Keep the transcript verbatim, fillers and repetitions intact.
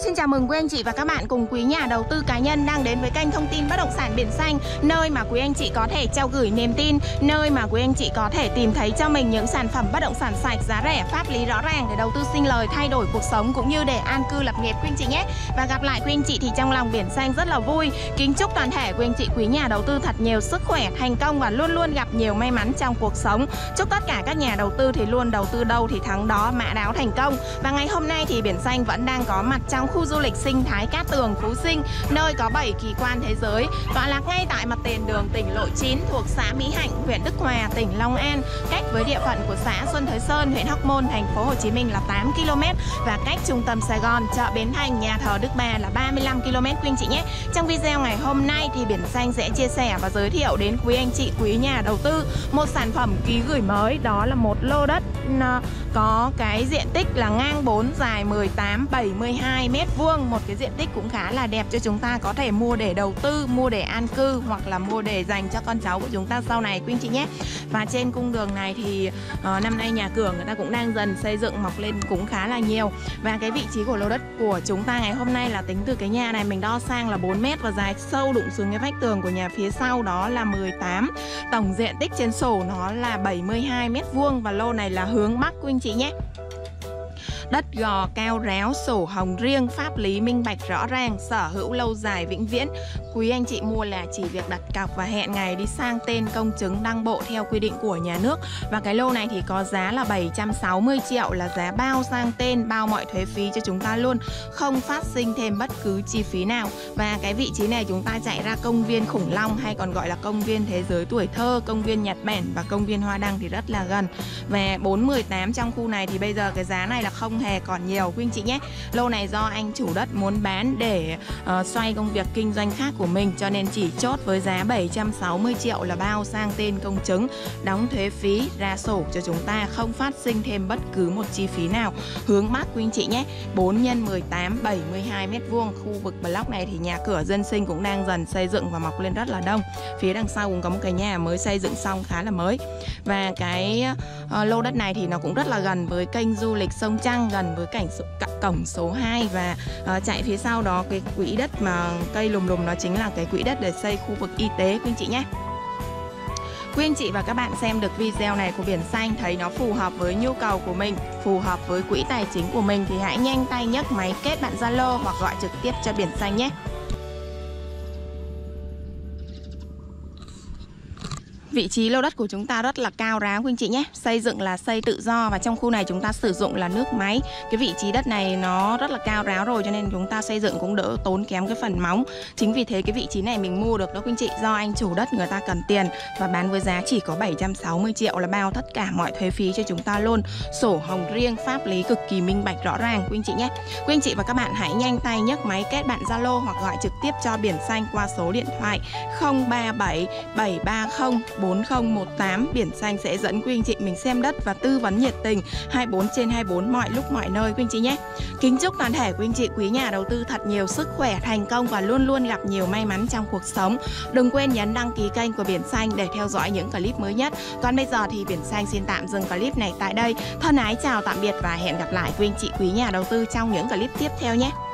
Xin chào mừng quý anh chị và các bạn cùng quý nhà đầu tư cá nhân đang đến với kênh thông tin bất động sản Biển Xanh, nơi mà quý anh chị có thể trao gửi niềm tin, nơi mà quý anh chị có thể tìm thấy cho mình những sản phẩm bất động sản sạch, giá rẻ, pháp lý rõ ràng để đầu tư sinh lời, thay đổi cuộc sống cũng như để an cư lập nghiệp quý anh chị nhé. Và gặp lại quý anh chị thì trong lòng Biển Xanh rất là vui. Kính chúc toàn thể quý anh chị quý nhà đầu tư thật nhiều sức khỏe, thành công và luôn luôn gặp nhiều may mắn trong cuộc sống. Chúc tất cả các nhà đầu tư thì luôn đầu tư đâu thì thắng đó, mã đáo thành công. Và ngày hôm nay thì Biển Xanh vẫn đang có mặt trong khu du lịch sinh thái Cát Tường, Phú Sinh, nơi có bảy kỳ quan thế giới, tọa lạc ngay tại mặt tiền đường tỉnh lộ chín thuộc xã Mỹ Hạnh, huyện Đức Hòa, tỉnh Long An, cách với địa phận của xã Xuân Thới Sơn, huyện Hóc Môn, thành phố Hồ Chí Minh là tám ki lô mét và cách trung tâm Sài Gòn, chợ Bến Thành, nhà thờ Đức Bà là ba mươi lăm ki lô mét quý anh chị nhé. Trong video ngày hôm nay thì Biển Xanh sẽ chia sẻ và giới thiệu đến quý anh chị quý nhà đầu tư một sản phẩm ký gửi mới, đó là một lô đất có cái diện tích là ngang bốn, dài mười tám, bảy mươi hai mét vuông, một cái diện tích cũng khá là đẹp cho chúng ta có thể mua để đầu tư, mua để an cư hoặc là mua để dành cho con cháu của chúng ta sau này quý anh chị nhé. Và trên cung đường này thì uh, năm nay nhà cửa người ta cũng đang dần xây dựng mọc lên cũng khá là nhiều. Và cái vị trí của lô đất của chúng ta ngày hôm nay là tính từ cái nhà này mình đo sang là bốn mét và dài sâu đụng xuống cái vách tường của nhà phía sau đó là mười tám. Tổng diện tích trên sổ nó là bảy mươi hai mét vuông và lô này là hướng Bắc quý anh chị nhé. Đất gò cao ráo, sổ hồng riêng, pháp lý minh bạch rõ ràng, sở hữu lâu dài vĩnh viễn. Quý anh chị mua là chỉ việc đặt cọc và hẹn ngày đi sang tên công chứng đăng bộ theo quy định của nhà nước. Và cái lô này thì có giá là bảy trăm sáu mươi triệu, là giá bao sang tên, bao mọi thuế phí cho chúng ta luôn, không phát sinh thêm bất cứ chi phí nào. Và cái vị trí này chúng ta chạy ra công viên Khủng Long, hay còn gọi là công viên Thế giới tuổi thơ, công viên Nhật Bản và công viên Hoa Đăng thì rất là gần. Và bốn mười tám trong khu này thì bây giờ cái giá này là không hề còn nhiều quý anh chị nhé. Lô này do anh chủ đất muốn bán để uh, xoay công việc kinh doanh khác của mình, cho nên chỉ chốt với giá bảy trăm sáu mươi triệu, là bao sang tên công chứng, đóng thuế phí, ra sổ cho chúng ta, không phát sinh thêm bất cứ một chi phí nào. Hướng Bắc quý anh chị nhé. Bốn nhân mười tám, bảy mươi hai mét vuông. Khu vực block này thì nhà cửa dân sinh cũng đang dần xây dựng và mọc lên rất là đông. Phía đằng sau cũng có một cái nhà mới xây dựng xong khá là mới. Và cái uh, lô đất này thì nó cũng rất là gần với kênh du lịch Sông Trăng, gần với cảnh số, cổng số hai. Và uh, chạy phía sau đó cái quỹ đất mà cây lùm lùm nó chính là cái quỹ đất để xây khu vực y tế quý anh chị nhé. Quý anh chị và các bạn xem được video này của Biển Xanh, thấy nó phù hợp với nhu cầu của mình, phù hợp với quỹ tài chính của mình thì hãy nhanh tay nhấc máy kết bạn Zalo hoặc gọi trực tiếp cho Biển Xanh nhé. Vị trí lô đất của chúng ta rất là cao ráo quý anh chị nhé. Xây dựng là xây tự do và trong khu này chúng ta sử dụng là nước máy. Cái vị trí đất này nó rất là cao ráo rồi cho nên chúng ta xây dựng cũng đỡ tốn kém cái phần móng. Chính vì thế cái vị trí này mình mua được đó quý anh chị, do anh chủ đất người ta cần tiền và bán với giá chỉ có bảy trăm sáu mươi triệu, là bao tất cả mọi thuế phí cho chúng ta luôn. Sổ hồng riêng, pháp lý cực kỳ minh bạch rõ ràng quý anh chị nhé. Quý anh chị và các bạn hãy nhanh tay nhấc máy kết bạn Zalo hoặc gọi trực tiếp cho Biển Xanh qua số điện thoại không ba bảy bảy ba không bốn không một tám. Biển Xanh sẽ dẫn quý anh chị mình xem đất và tư vấn nhiệt tình hai mươi bốn trên hai mươi bốn mọi lúc mọi nơi quý anh chị nhé. Kính chúc toàn thể quý anh chị quý nhà đầu tư thật nhiều sức khỏe, thành công và luôn luôn gặp nhiều may mắn trong cuộc sống. Đừng quên nhấn đăng ký kênh của Biển Xanh để theo dõi những clip mới nhất. Còn bây giờ thì Biển Xanh xin tạm dừng clip này tại đây. Thân ái chào tạm biệt và hẹn gặp lại quý anh chị quý nhà đầu tư trong những clip tiếp theo nhé.